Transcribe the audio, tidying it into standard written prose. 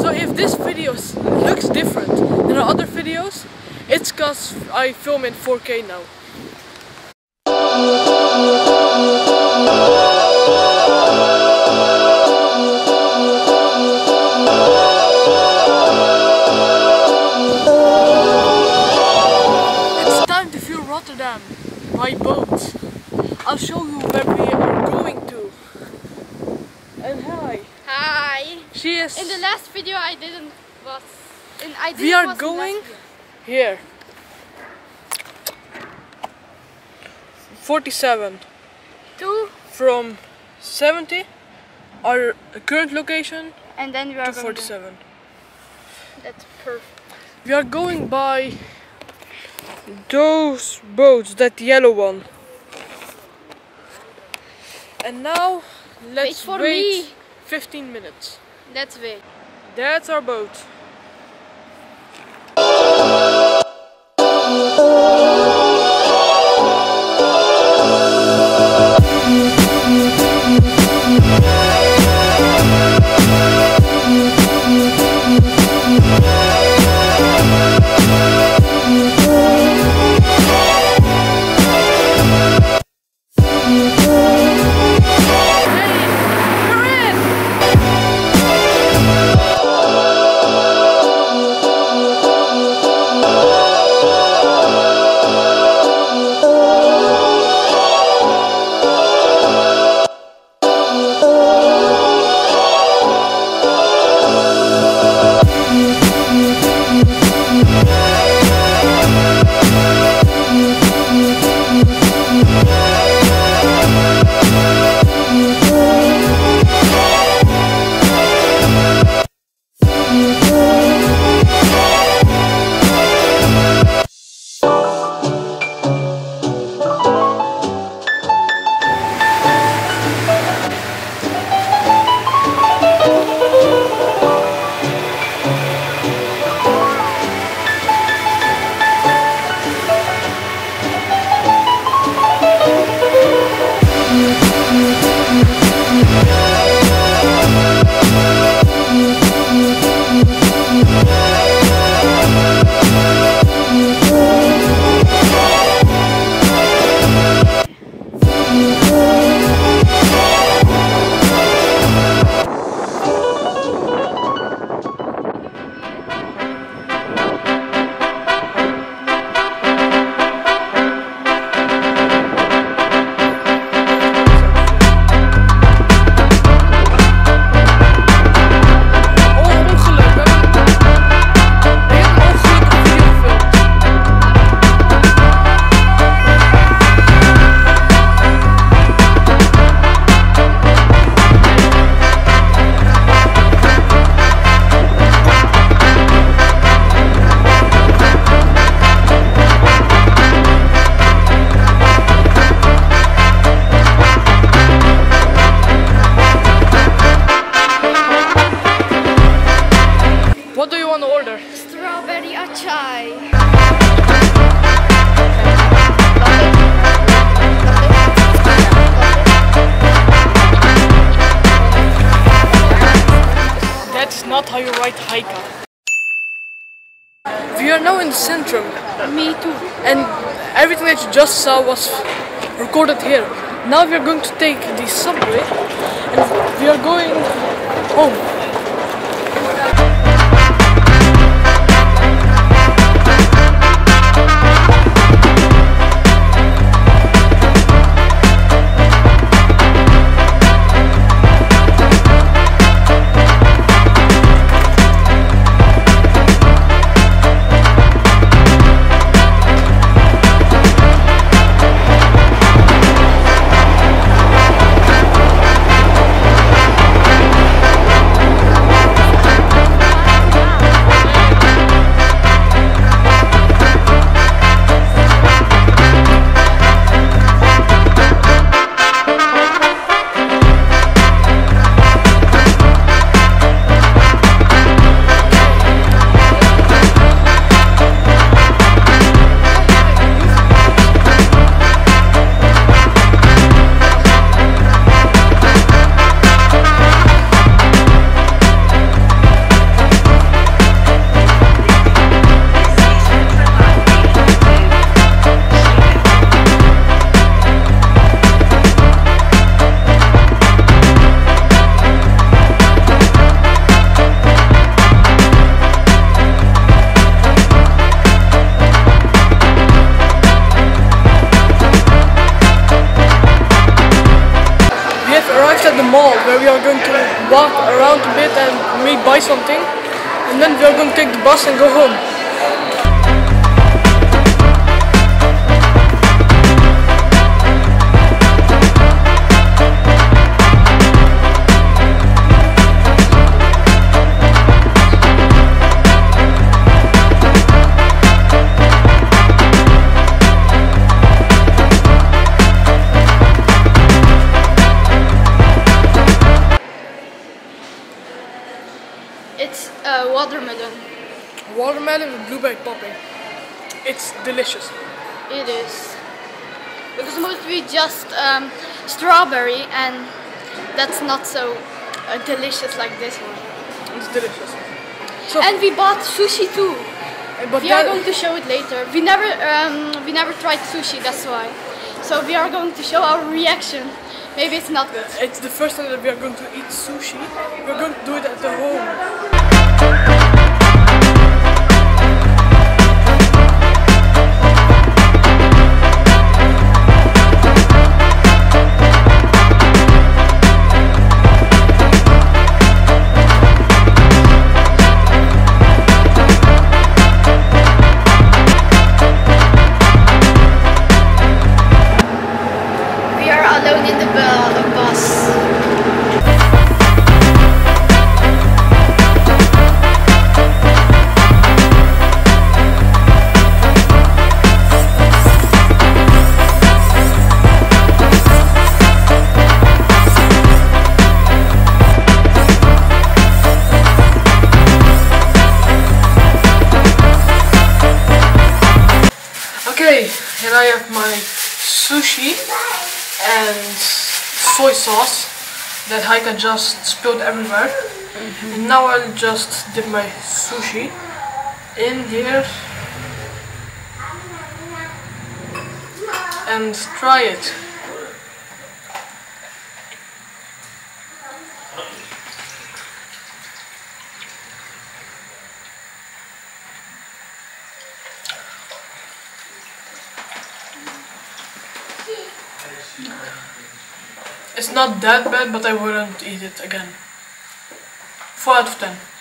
So if this video looks different than our other videos, it's cause I film in 4K now. It's time to view Rotterdam by boat. I'll show you where we are going to. And hi. Hi. She is. In the last video I didn't was. We are going here. 47. From 70, our current location, and then we are to going 47. That's perfect. We are going by those boats, that yellow one. And now let's wait 15 minutes. Let's wait. That's our boat. What do you want to order? Strawberry achai. That's not how you write Haika. We are now in the Centrum. Me too. And everything that you just saw was recorded here. Now we are going to take the subway and we are going home. buy something, and then we are going to take the bus and go home. It's watermelon. Watermelon with blueberry popping. It's delicious. It is. It was mostly just strawberry, and that's not so delicious like this one. It's delicious. So, And we bought sushi too. but We are that- going to show it later. We never tried sushi, that's why. So we are going to show our reaction. Maybe it's not good. it's the first time that we are going to eat sushi. We're going to do it at the home. We are alone in the bus. Okay, here I have my sushi and soy sauce that Heike just spilled everywhere. And now I'll just dip my sushi in here and try it. It's not that bad, but I wouldn't eat it again. 4 out of 10.